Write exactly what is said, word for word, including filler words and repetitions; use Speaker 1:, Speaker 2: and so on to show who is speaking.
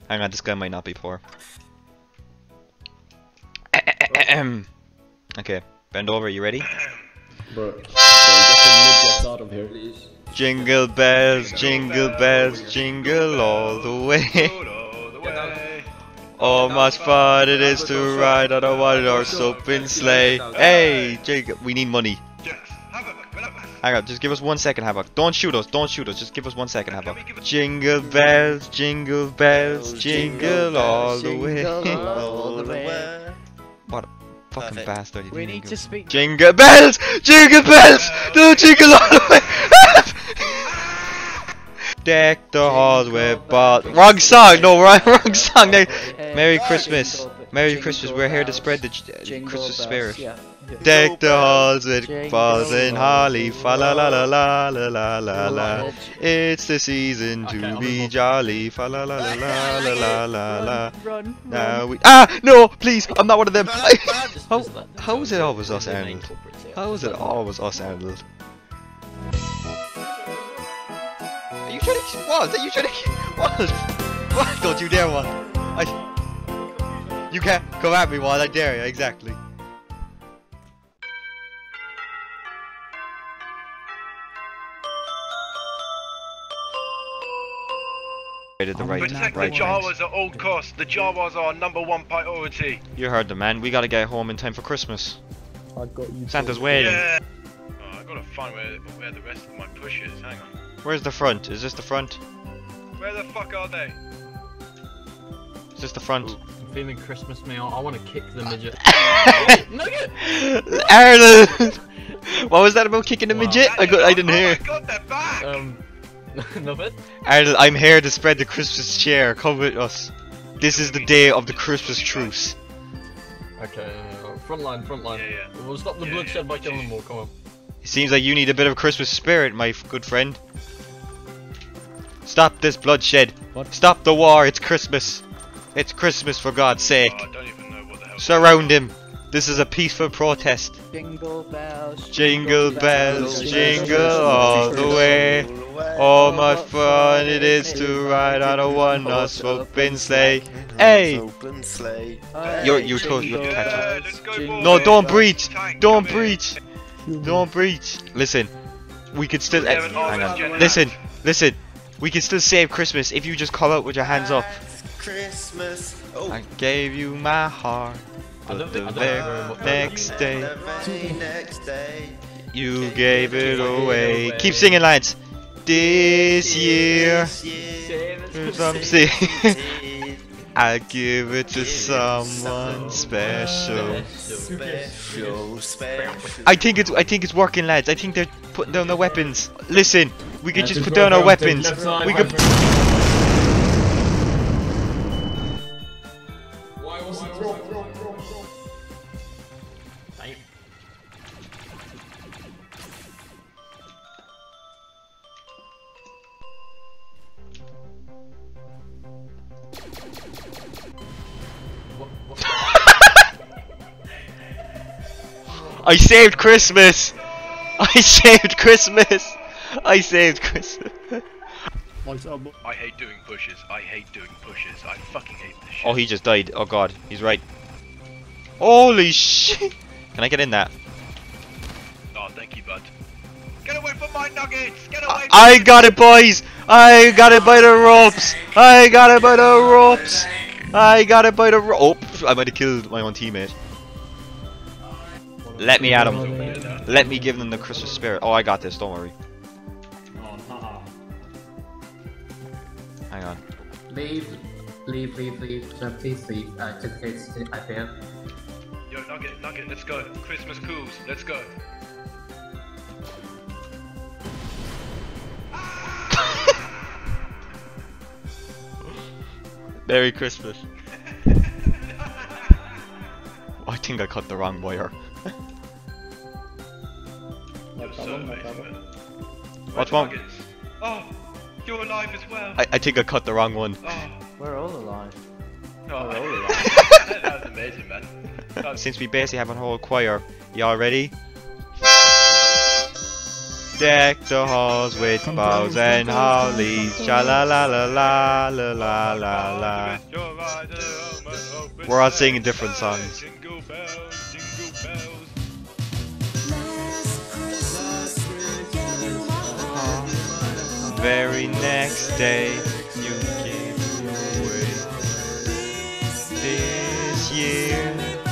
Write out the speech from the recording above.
Speaker 1: Hang on, this guy might not be poor. Okay, bend over, you ready?
Speaker 2: Bro, bro, get the midgets out of here, please.
Speaker 1: Jingle bells, jingle bells, jingle all the way. Oh, much fun it is to ride on a one-horse open sleigh. Hey, Jacob, we need money. Hang on, just give us one second, Havoc. Don't shoot us, don't shoot us, just give us one second, Havoc. Jingle bells, jingle bells, jingle all the way. What a fucking
Speaker 3: Perfect.
Speaker 1: bastard.
Speaker 4: We need to speak.
Speaker 1: Jingle bells, jingle bells, no jingle all the way. Deck the halls with balls. Wrong song, no, wrong, wrong song. No. Merry Christmas, Merry Christmas. We're here to spread the uh, Christmas spirit. Deck the halls with balls and holly, fa la la la la la la la la. It's the season to be jolly, fa la la la la la la la la.
Speaker 4: Run,
Speaker 1: Now we ah no, please, I'm not one of them. How how is it always us, Arnold? How is it always us, Arnold? Are you trying to what? Are you trying to what? What? Don't you dare, one. I. You can't come at me, one. I dare you, exactly. The right,
Speaker 5: Protect
Speaker 1: right
Speaker 5: the Jawas at all costs. The Jawas are our number one priority.
Speaker 1: You heard the man. We gotta get home in time for Christmas.
Speaker 2: I got you.
Speaker 1: Santa's waiting.
Speaker 5: Yeah. Oh, I gotta find where where the rest of my push is. Hang on.
Speaker 1: Where's the front? Is this the front?
Speaker 5: Where the fuck are they?
Speaker 1: Is this the front?
Speaker 2: Ooh, I'm feeling Christmas meal. I want to kick the midget. Nugget!
Speaker 1: Arnold! What was that about kicking the
Speaker 2: Wow.
Speaker 1: midget? I, got, I didn't
Speaker 5: oh
Speaker 1: hear.
Speaker 5: my god, they're back!
Speaker 2: Um, nothing.
Speaker 1: Arnold, I'm here to spread the Christmas cheer. Come with us. This is the day of the Christmas truce.
Speaker 2: Okay, uh, front line, front line.
Speaker 5: Yeah, yeah.
Speaker 2: We'll stop the
Speaker 5: Yeah,
Speaker 2: bloodshed
Speaker 5: yeah.
Speaker 2: by killing them all. Come on.
Speaker 1: It seems like you need a bit of Christmas spirit, my f good friend. Stop this bloodshed.
Speaker 2: What?
Speaker 1: Stop the war. It's Christmas. It's Christmas, for God's sake.
Speaker 5: Oh, I don't even know what the hell.
Speaker 1: Surround him. This is a peaceful protest.
Speaker 4: Jingle bells,
Speaker 1: Jingle bells, jingle all the way. Oh, my fun it is to ride on a one-horse open sleigh. Hey!
Speaker 3: Open sleigh.
Speaker 1: You're, you're told you have to catch up.
Speaker 5: Yeah, let's go, boys.
Speaker 1: No, don't breach!
Speaker 5: Tank,
Speaker 1: Don't
Speaker 5: come here.
Speaker 1: breach! Don't breach! Listen, we could still.
Speaker 5: Yeah,
Speaker 1: eh,
Speaker 5: but
Speaker 1: hang
Speaker 5: always
Speaker 1: on.
Speaker 5: gen-
Speaker 1: Listen, listen. We can still save Christmas if you just call out with your hands up.
Speaker 3: Christmas. Oh.
Speaker 1: I gave you my heart,
Speaker 2: I
Speaker 1: but
Speaker 2: don't
Speaker 1: the
Speaker 2: think- I don't
Speaker 1: very
Speaker 2: know very
Speaker 1: next day
Speaker 3: The very next day.
Speaker 1: you gave it away. Keep singing, lads. This year,
Speaker 3: This year.
Speaker 1: some say I give it to someone special.
Speaker 3: Special, special.
Speaker 1: I think it's I think it's working, lads. I think they're putting down their weapons. Listen, we could just put down our weapons. We could.
Speaker 2: Why was it throw?
Speaker 1: I saved Christmas. I saved Christmas. I saved Christmas.
Speaker 5: I hate doing pushes. I hate doing pushes. I fucking hate this shit.
Speaker 1: Oh, he just died. Oh God, he's right. Holy shit! Can I get in that?
Speaker 5: Oh, thank you, bud. Get away from my nuggets! Get away! From
Speaker 1: I got it, boys. I got it by the ropes. I got it by the ropes. I got it by the rope. I might have killed my own teammate. Let me at him. Let me give them the Christmas spirit. Oh, I got this. Don't worry. Hang on.
Speaker 6: Leave, leave, leave, leave. Uh, please leave. Uh, just in case I fail.
Speaker 5: Yo, nugget, nugget, let's go. Christmas cools, let's go.
Speaker 1: Merry Christmas. I think I cut the wrong wire.
Speaker 5: You're so amazing, man.
Speaker 1: What's wrong?
Speaker 5: Nuggets. Oh, you're alive as well.
Speaker 1: I, I think I cut the wrong one.
Speaker 5: Oh,
Speaker 4: We're all alive.
Speaker 5: oh.
Speaker 4: We're all alive.
Speaker 5: That was amazing, man. That was-
Speaker 1: Since we basically have a whole choir, y'all ready? Deck the halls with boughs and hollies. Sha la la la la la la la la. We're all singing different songs.
Speaker 5: Jingle bells, jingle bells.
Speaker 1: Very next day, you gave away. This year.